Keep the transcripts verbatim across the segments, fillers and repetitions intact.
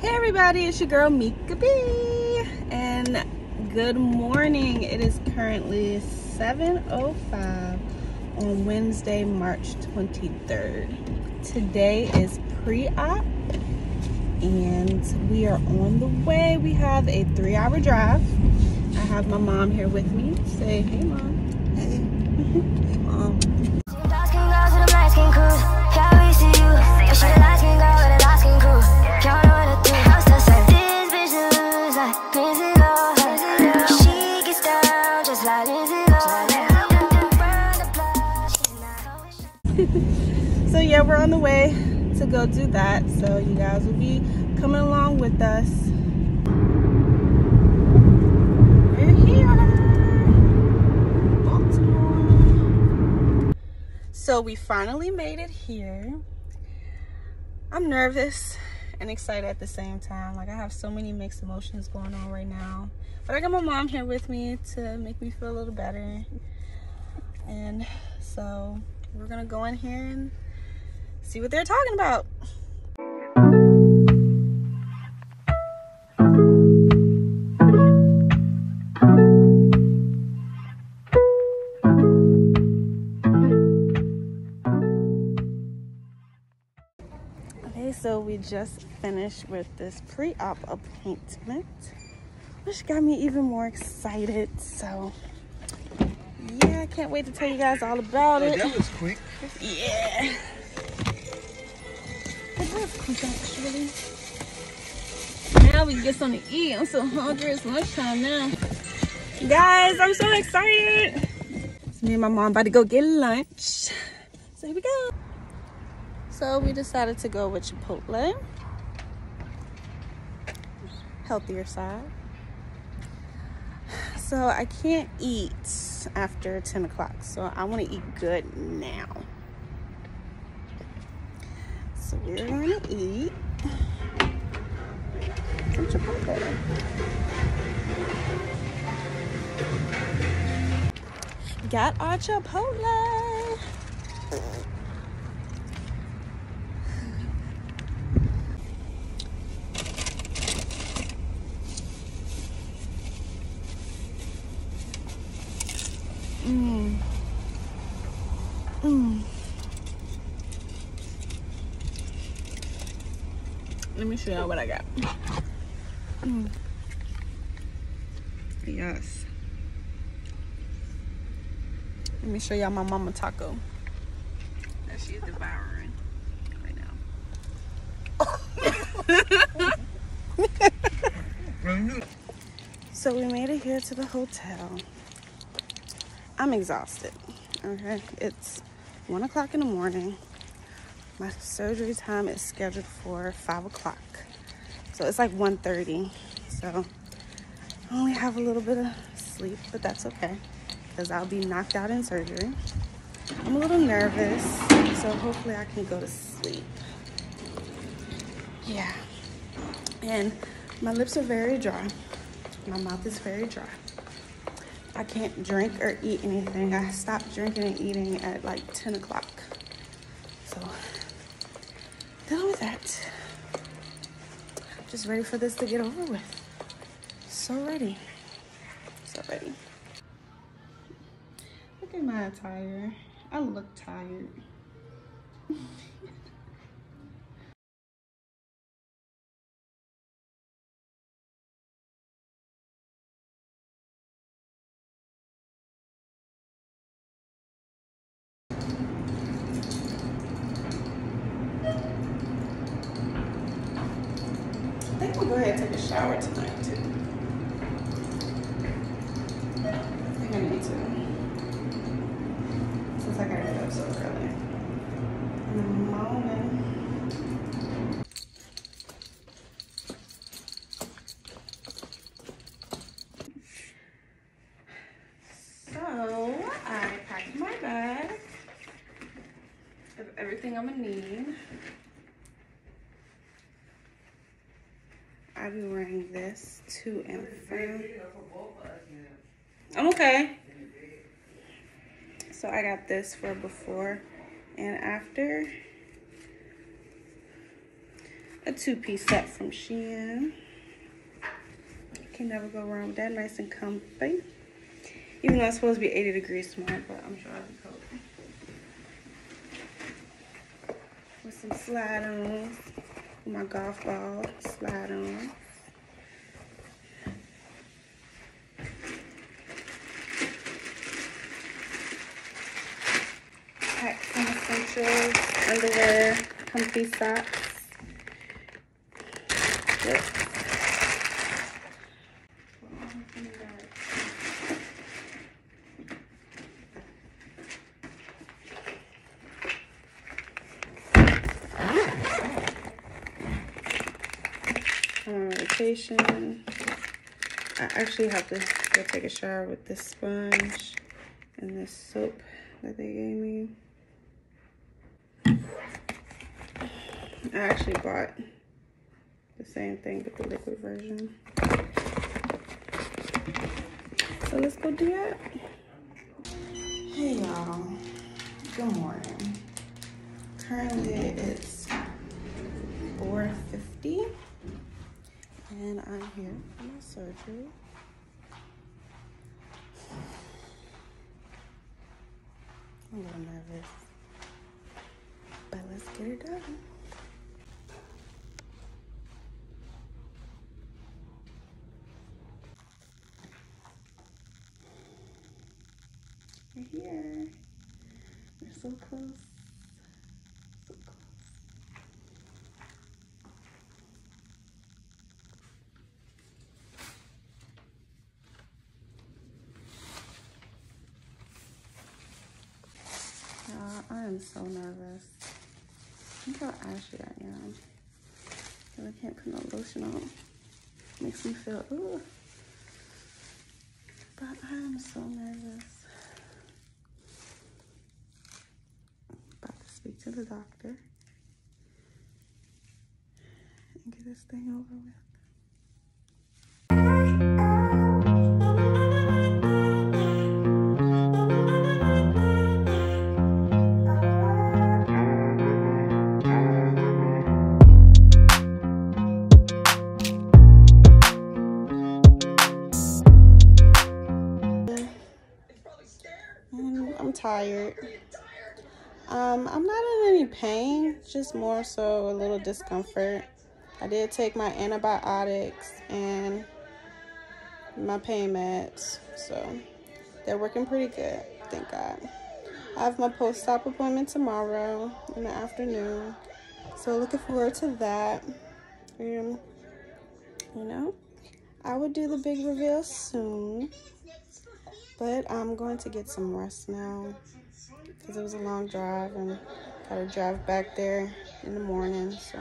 Hey everybody, it's your girl Mika B, and good morning. It is currently seven oh five on Wednesday, March twenty-third. Today is pre-op and we are on the way. We have a three hour drive. I have my mom here with me. Say hey mom. Hey. Hey mom. So yeah, we're on the way to go do that, so you guys will be coming along with us. We're here, Baltimore. So we finally made it here. I'm nervous and excited at the same time. Like, I have so many mixed emotions going on right now, but I got my mom here with me to make me feel a little better. And so we're gonna go in here and see what they're talking about. Okay, so we just finished with this pre-op appointment, which got me even more excited. So yeah, I can't wait to tell you guys all about oh, it. That was quick. Yeah. It was quick, actually. Now we can get something to eat. I'm so hungry. It's lunchtime now. Guys, I'm so excited. So me and my mom about to go get lunch. So here we go. So we decided to go with Chipotle. Healthier side. So I can't eat after ten o'clock. So I want to eat good now. So we're going to eat some Chipotle. Got our Chipotle. Mmm. Mmm. Let me show y'all what I got. Mm. Yes. Let me show y'all my mama taco that she's devouring right now. So we made it here to the hotel. I'm exhausted. Okay, it's one o'clock in the morning. My surgery time is scheduled for five o'clock. So it's like one thirty. So I only have a little bit of sleep, but that's okay, because I'll be knocked out in surgery. I'm a little nervous, so hopefully I can go to sleep. Yeah. And my lips are very dry. My mouth is very dry. I can't drink or eat anything. I stopped drinking and eating at like ten o'clock. So dealing with that. Just ready for this to get over with. So ready. So ready. Look at my attire. I look tired. I think we'll go ahead and take a shower tonight too. I think I need to. Since I gotta get up so early. In the morning. So I packed my bag of everything I'm gonna need. I'll be wearing this to and from. I'm okay. So I got this for before and after. a two-piece set from Shein. Can never go wrong with that. Nice and comfy. Even though it's supposed to be eighty degrees tomorrow, but I'm sure I'll be cold. With some slide-ons. My golf ball slide-ons. Pack some essentials, underwear, comfy socks. Yep. I'm on vacation. I actually have to go take a shower with this sponge and this soap that they gave me. I actually bought the same thing but the liquid version. So let's go do that. Hey y'all, good morning. Currently it's four fifty and I'm here for my surgery. I'm a little nervous, but let's get it done. We're here. We're so close. So close. Uh, I am so nervous. Look how ashy I am. And I can't put no lotion on. Makes me feel, ooh. But I am so nervous. About to speak to the doctor and get this thing over with. I'm tired. Um, I'm not in any pain, just more so a little discomfort. I did take my antibiotics and my pain meds, so they're working pretty good, thank God. I have my post-op appointment tomorrow in the afternoon, so looking forward to that. And, you know, I would do the big reveal soon, but I'm going to get some rest now because it was a long drive and gotta drive back there in the morning, so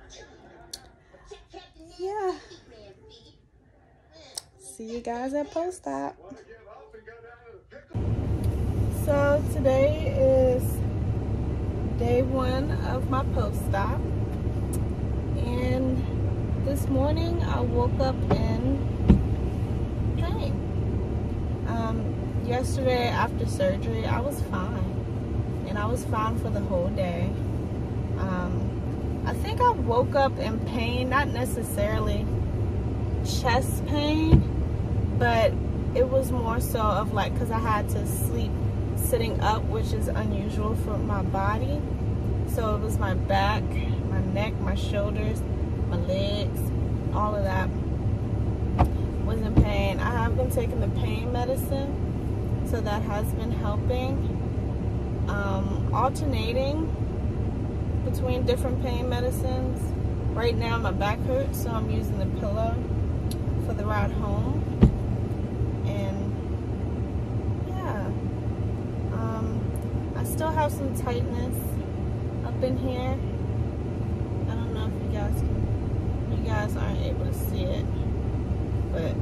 yeah. See you guys at post-op. So today is day one of my post-op, and this morning I woke up in pain. Um, yesterday after surgery I was fine. And I was fine for the whole day. Um, I think I woke up in pain, not necessarily chest pain, but it was more so of like, because I had to sleep sitting up, which is unusual for my body. So it was my back, my neck, my shoulders, my legs, all of that was in pain. I have been taking the pain medicine, so that has been helping. Um, alternating between different pain medicines. Right now my back hurts, so I'm using the pillow for the ride home. And yeah, um, I still have some tightness up in here. I don't know if you guys can, you guys aren't able to see it, but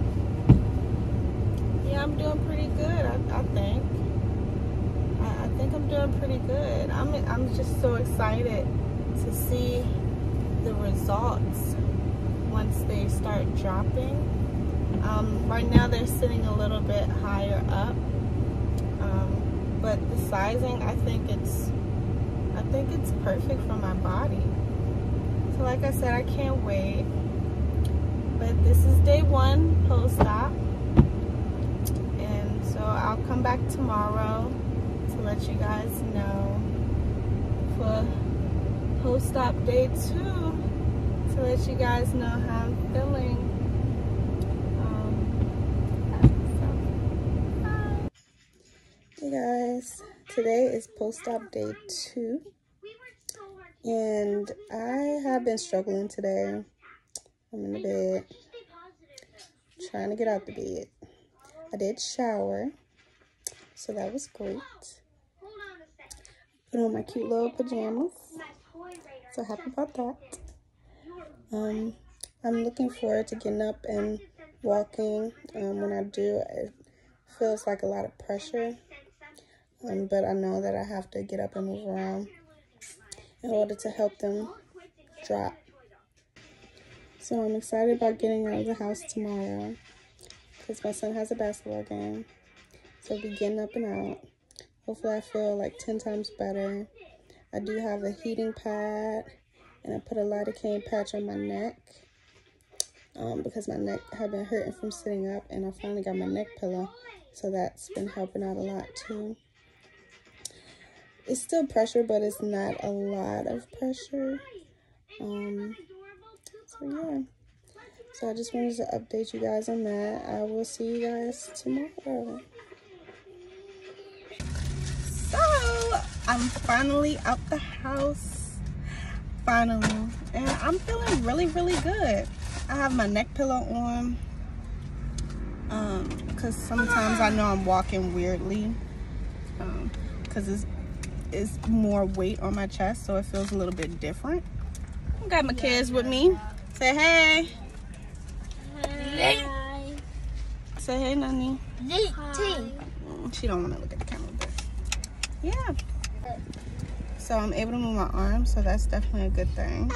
yeah, I'm doing pretty good, I, I think. I think I'm doing pretty good. I'm, I'm just so excited to see the results once they start dropping. Um, right now they're sitting a little bit higher up, um, but the sizing, I think it's, I think it's perfect for my body. So like I said, I can't wait. But this is day one post-op. And so I'll come back tomorrow to let you guys know for post-op day two, to let you guys know how I'm feeling. Um, so, hey guys, today is post-op day two. And I have been struggling today. I'm in the bed, trying to get out the bed. I did shower, so that was great. Put on my cute little pajamas, so happy about that. Um, I'm looking forward to getting up and walking. Um, when I do, it feels like a lot of pressure, um, but I know that I have to get up and move around in order to help them drop. So I'm excited about getting out of the house tomorrow because my son has a basketball game. So I'll be getting up and out. Hopefully I feel like ten times better. I do have a heating pad and I put a lidocaine patch on my neck um, because my neck had been hurting from sitting up, and I finally got my neck pillow. So that's been helping out a lot too. It's still pressure, but it's not a lot of pressure. Um, so yeah. So I just wanted to update you guys on that. I will see you guys tomorrow. So I'm finally out the house. Finally. And I'm feeling really, really good. I have my neck pillow on. Um, because sometimes I know I'm walking weirdly. Um, because it's is more weight on my chest, so it feels a little bit different. I got my kids with me. Say hey. Hey. Say hey, Nani. Hi. She don't want to look at the camera, but yeah. So I'm able to move my arms, so that's definitely a good thing.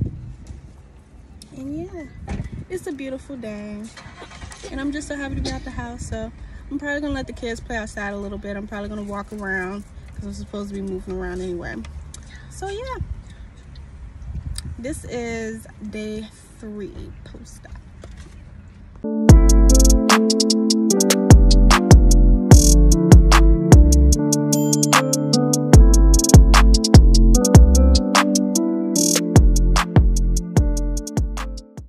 And yeah, it's a beautiful day, and I'm just so happy to be out the house. So I'm probably gonna let the kids play outside a little bit. I'm probably gonna walk around, because I'm supposed to be moving around anyway. So yeah, this is day three post-op.